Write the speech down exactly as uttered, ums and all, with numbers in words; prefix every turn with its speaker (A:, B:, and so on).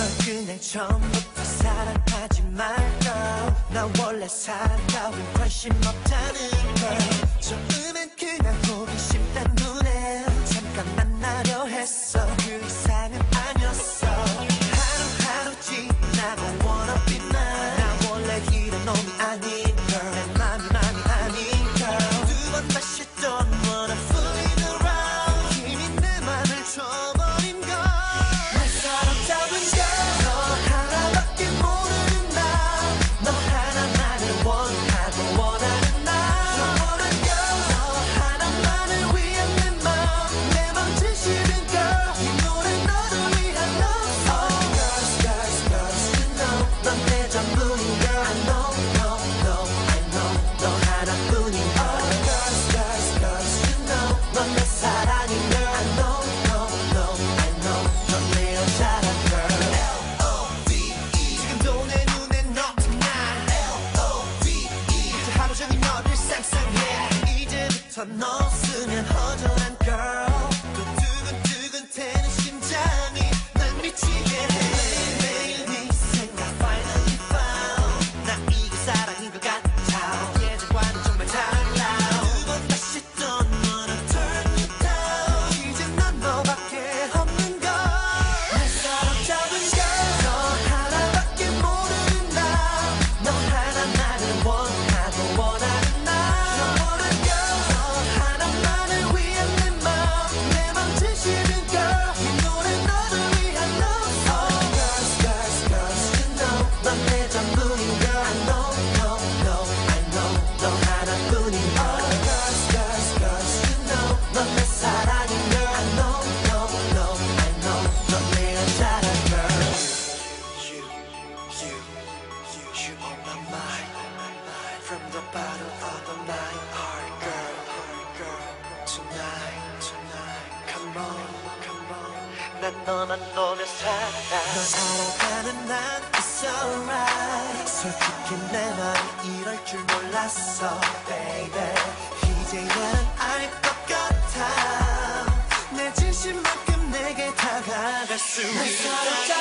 A: 그냥 처음부터 사랑하지 말까. 나 원래 사랑 따윈 관심 없다는 걸. 처음엔 그냥 호기심단 눈에 잠깐 만나려 했어. 그 이상은 아니었어. 하루하루 지나고 wanna be mine. 나 원래 이런 놈이 아닌 걸. 내 맘이 맘이 아닌 걸. 두 번 다시 don't wanna fooling around. 이미 내 맘을 줘버린 걸. 내 사랑 잡은 걸. 너 하나밖에 모르는 나. 너 하나만을 원하고 원하는 나. 영원한 걸. 너 하나만을 위한 내 맘. 내 맘 진실은 girl. 이 노래 너를 위한 love song. Oh girls girls girls you know 넌 내 전부인 girl. I know no no I know 너 하나뿐인 girl. Oh girls girls girls you know 넌 내 사랑인 girl. I know no no I know 넌 내 여자란 girl. L O V E 지금도 내 눈에 너 tonight. L O V E 이제 하루 종일 너를 상상해. 이제부터 너 없으면 허전한 girl. 또 두근두근 되는 심장이 날 미치게 해. 매일 네 생각 finally found. 나 이게 사랑인 것 같아. 예전과는 정말 달라. 두 번 다시 don't wanna turn you down. 이제 난 너밖에 없는 걸. 내 사랑 잡은 걸. 너 하나밖에 모르는 나. 너 하나만을 원하고 원하는 나. 영원한 걸. 너 하나만을 위한 내 맘. 내 맘 진실은 girl. 이 노래 너를 위한 love song. Oh girls girls girls you know 넌 내 전부인 girl. I know no no I know 너 하나뿐인 girl. Oh girls girls girls you know 넌 내 사랑인 girl. I know no no I know 넌 내 여자란 girl. You you you you on my mind from the bottom of my heart girl girl tonight tonight come on come on 난 너만 보며 살아. 널 알아가는 난 it's alright. 솔직히 내 맘이 이럴 줄 몰랐어 baby. 이제 나는 알 것 같아. 내 진심만큼 내게 다가갈 수 있어.